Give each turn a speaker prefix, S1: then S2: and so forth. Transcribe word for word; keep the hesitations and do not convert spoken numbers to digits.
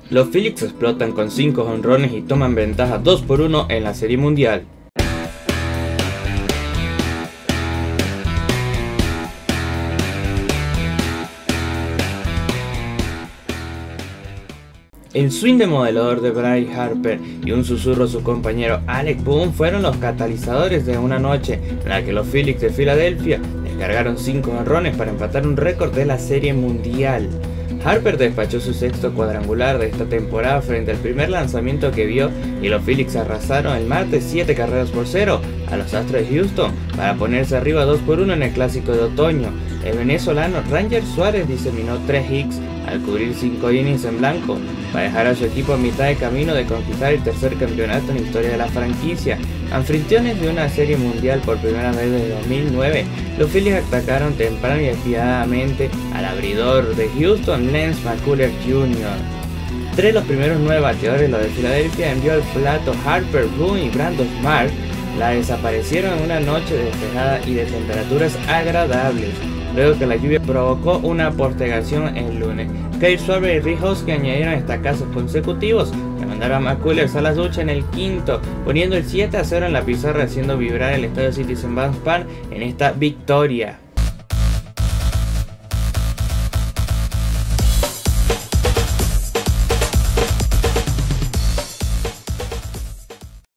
S1: Los Phillies explotan con cinco jonrones y toman ventaja dos por uno en la Serie Mundial. El swing de modelador de Bryce Harper y un susurro a su compañero Alec Bohm fueron los catalizadores de una noche en la que los Phillies de Filadelfia descargaron cinco jonrones para empatar un récord de la Serie Mundial. Harper despachó su sexto cuadrangular de esta temporada frente al primer lanzamiento que vio y los Phillies arrasaron el martes siete carreras por cero a los Astros de Houston para ponerse arriba dos por uno en el Clásico de Otoño. El venezolano Ranger Suárez diseminó tres hits al cubrir cinco innings en blanco para dejar a su equipo a mitad de camino de conquistar el tercer campeonato en la historia de la franquicia. Anfitriones de una serie mundial por primera vez desde dos mil nueve, los Phillies atacaron temprano y despiadadamente al abridor de Houston, Lance McCullers junior Tres de los primeros nueve bateadores, los de Filadelfia, envió al plato Harper, Boone y Brandon Marsh. La desaparecieron en una noche despejada y de temperaturas agradables, luego que la lluvia provocó una postergación el lunes. Kyle Schwarber y Rick Hosking añadieron estacazos consecutivos que mandaron a McCullers a la ducha en el quinto, poniendo el siete a cero en la pizarra, haciendo vibrar el estadio Citizens Bank Park en esta victoria.